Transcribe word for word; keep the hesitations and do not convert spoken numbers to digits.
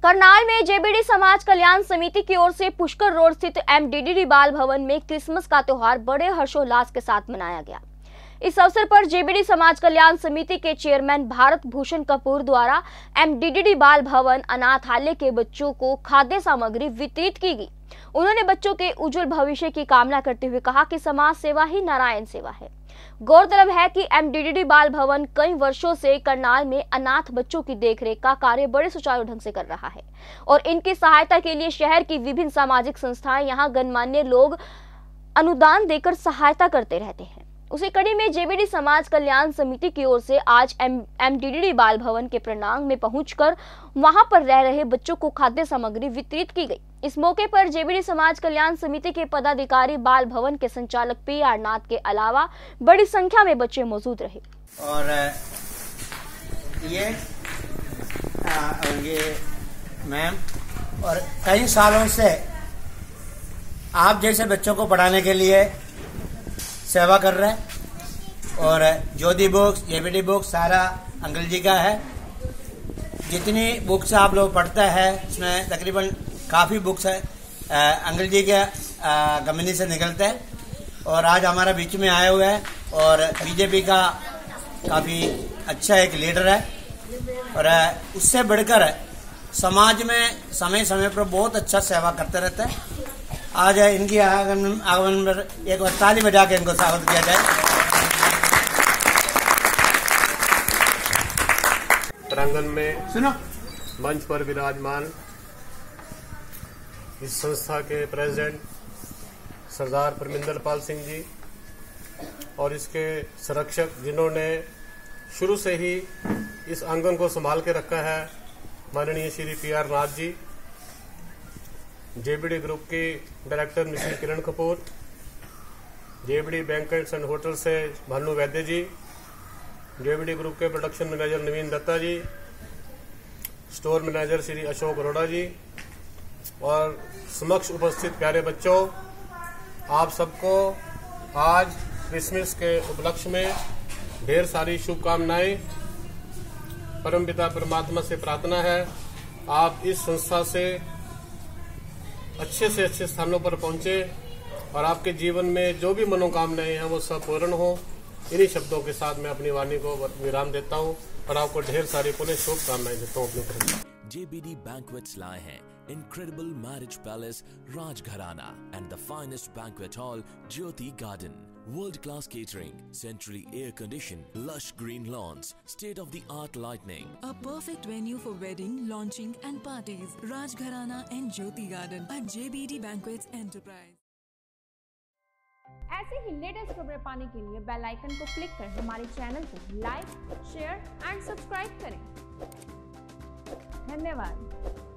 करनाल में जेबीडी समाज कल्याण समिति की ओर से पुष्कर रोड स्थित एमडीडी बाल भवन में क्रिसमस का त्योहार बड़े हर्षोल्लास के साथ मनाया गया। इस अवसर पर जेबीडी समाज कल्याण समिति के चेयरमैन भारत भूषण कपूर द्वारा एमडीडी बाल भवन अनाथालय के बच्चों को खाद्य सामग्री वितरित की गई। उन्होंने बच्चों के उज्जवल भविष्य की कामना करते हुए कहा कि समाज सेवा ही नारायण सेवा है। गौरतलब है कि एमडीडी बाल भवन कई वर्षों से करनाल में अनाथ बच्चों की देखरेख का कार्य बड़े सुचारू ढंग से कर रहा है और इनकी सहायता के लिए शहर की विभिन्न सामाजिक संस्थाएं यहां गणमान्य लोग अनुदान देकर सहायता करते रहते हैं। उसी कड़ी में जेबीडी समाज कल्याण समिति की ओर से आज एमडीडी बाल भवन के प्रांगण में पहुंचकर वहां पर रह रहे बच्चों को खाद्य सामग्री वितरित की गई। इस मौके पर जेबीडी समाज कल्याण समिति के पदाधिकारी, बाल भवन के संचालक पी आर नाथ के अलावा बड़ी संख्या में बच्चे मौजूद रहे। और ये आ, ये मैम और कई सालों से आप जैसे बच्चों को पढ़ाने के लिए सेवा कर रहे हैं और ज्योति बुक्स, जेबीडी बुक्स सारा अंकल जी का है। जितनी बुक्स आप लोग पढ़ते हैं उसमें तकरीबन काफ़ी बुक्स है अंकल जी के कंपनी से निकलते हैं और आज हमारा बीच में आए हुए हैं और बीजेपी का काफ़ी अच्छा एक लीडर है और उससे बढ़कर समाज में समय समय पर बहुत अच्छा सेवा करते रहते हैं। आज इनकी आगमन आगमन पर एक बार ताली बजा के इनको स्वागत किया जाए। प्रांगण में सुनो मंच पर विराजमान इस संस्था के प्रेसिडेंट सरदार परमिंदर पाल सिंह जी और इसके संरक्षक जिन्होंने शुरू से ही इस आंगन को संभाल के रखा है, माननीय Shri P R Nath ji, JBD group की director Mrs Kiran Kapoor, JBD banquets and hotel से भानु वैद्य जी, जेबीडी ग्रुप के production manager Naveen Datta ji, store manager Shri Ashok Arora ji और समक्ष उपस्थित प्यारे बच्चों, आप सबको आज क्रिसमस के उपलक्ष्य में ढेर सारी शुभकामनाएं। परमपिता परमात्मा से प्रार्थना है आप इस संस्था से अच्छे से अच्छे स्थानों पर पहुंचे और आपके जीवन में जो भी मनोकामनाएं हैं वो सब पूर्ण हो। इन्हीं शब्दों के साथ मैं अपनी वाणी को विराम देता हूं और आपको ढेर सारी पुनः शुभकामनाएं देता हूं अपनी तरफ। जेबीडी Banquets लाए हैं incredible marriage palace Rajgharana and the finest banquet hall Jyoti Garden. World-class catering, centrally air-conditioned, lush green lawns, state-of-the-art lighting. A perfect venue for wedding, launching and parties. Rajgharana and Jyoti Garden at J B D Banquets Enterprise. ऐसे ही latest खबरें पाने के लिए bell icon को click कर हमारे channel को like, share and subscribe करें। धन्यवाद।